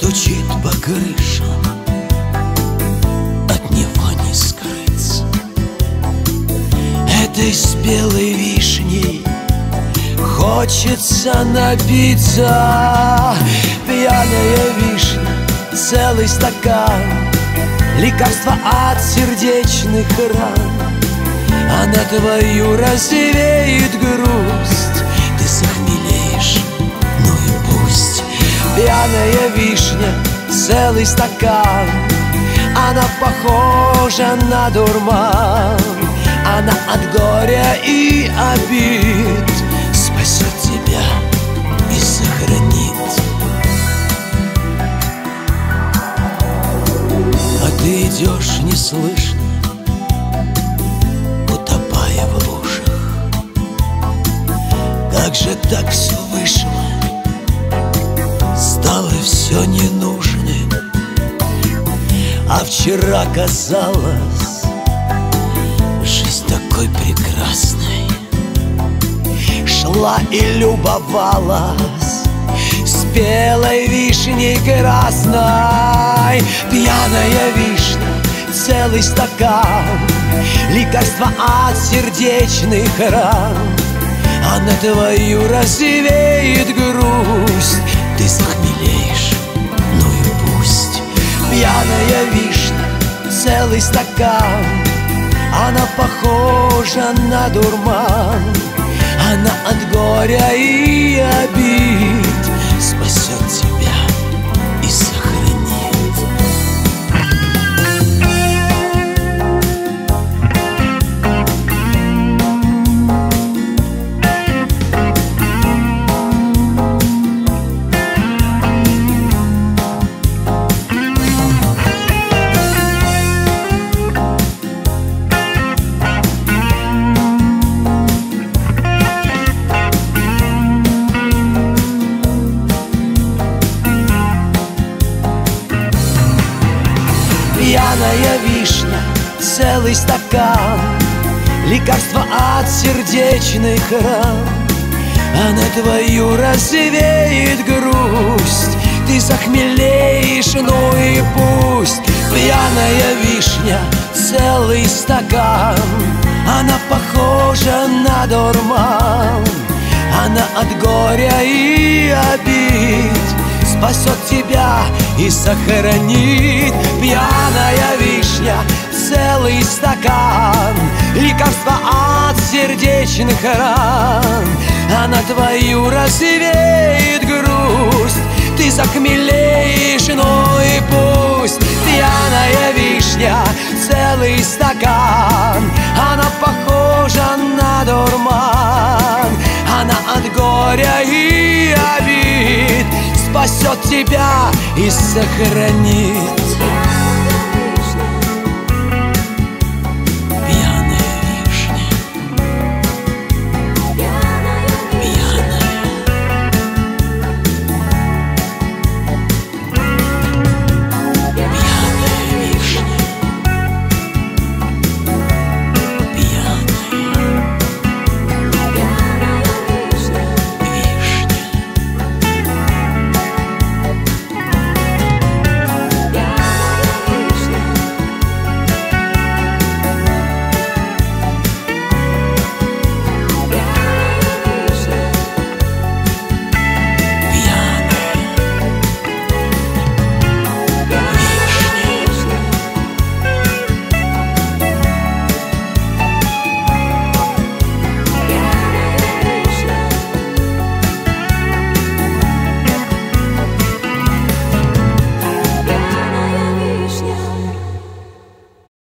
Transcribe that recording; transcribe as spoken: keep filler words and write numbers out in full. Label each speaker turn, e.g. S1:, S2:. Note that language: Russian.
S1: стучит по крышам, от него не скрыться. Этой спелой вишней хочется напиться. Пьяная вишня, целый стакан, лекарство от сердечных ран. Она твою развеет грусть, ты захмелеешь, ну и пусть. Пьяная вишня, целый стакан, она похожа на дурман. Она от горя и обид спасет тебя и сохранит. А ты идешь неслышно, утопая в лужах. Как же так все вышло? Стало все ненужным. А вчера казалось, жизнь такой прекрасной. Шла и любовалась спелой вишней красной. Пьяная вишня, целый стакан, лекарство от сердечных ран. Она твою развеет грусть, ты захмелеешь, ну и пусть. Пьяная вишня, целый стакан, она похожа на дурман. Она от горя и обид спасет тебя и сохранит. Пьяная вишня, целый стакан, лекарство от сердечных ран. Она твою развеет грусть, ты захмелеешь, ну и пусть. Пьяная вишня, целый стакан, она похожа на дурман. Она от горя и обид спасет тебя и сохранит. Пьяная вишня, целый стакан, лекарство от сердечных ран. Она твою развеет грусть, ты захмелеешь, ну и пусть. Пьяная вишня, целый стакан, она похожа на дурман. Она от горя и обид спасет тебя и сохранит.